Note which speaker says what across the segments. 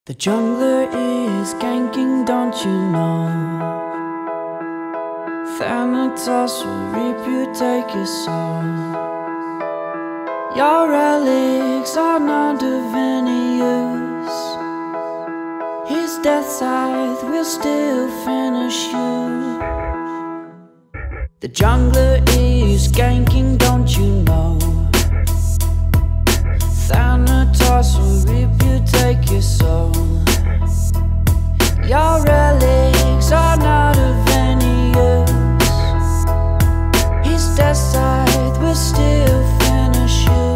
Speaker 1: The jungler is ganking, don't you know? Thanatos will reap you, take your soul. Your relics are not of any use. His death scythe will still finish you. The jungler is ganking, don't you know? Thanatos will reap you, take your soul. Your relics are not of any use. His death scythe will still finish you.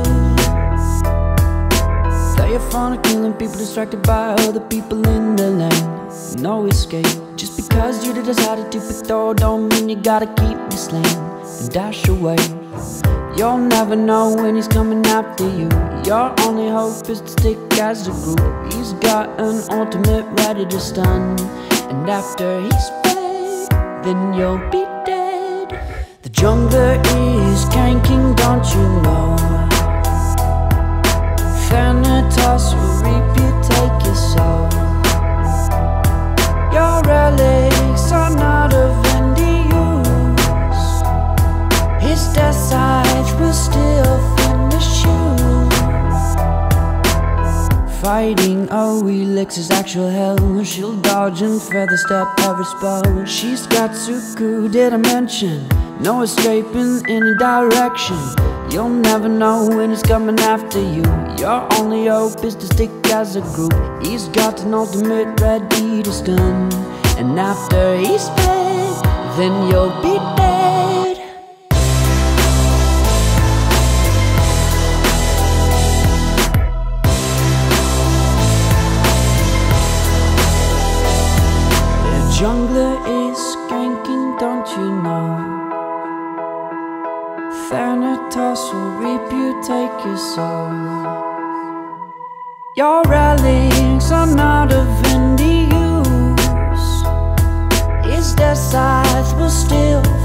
Speaker 1: They are fond of killing people, distracted by other people in the lane. No escape. Just because you decided to pick door don't mean you gotta keep me slain and dash away. You'll never know when he's coming after you. Your only hope is to stick as a group. He's got an ultimate ready to stun, and after he's fed, then you'll be dead. The jungler is ganking, don't you know? Thanatos will reap you, take your soul. Your relics are not of any use. His death scythe will still finish you. Fighting Oelix is actual hell. She'll dodge and feather step every spell. She's got Suku, did I mention? No escape in any direction. You'll never know when he's coming after you. Your only hope is to stick as a group. He's got an ultimate ready to stun, and after he's fed, then you'll be dead. The jungler is ganking, don't you know? Thanatos will reap you, take your soul. Your relics are not of any use. His death scythe will still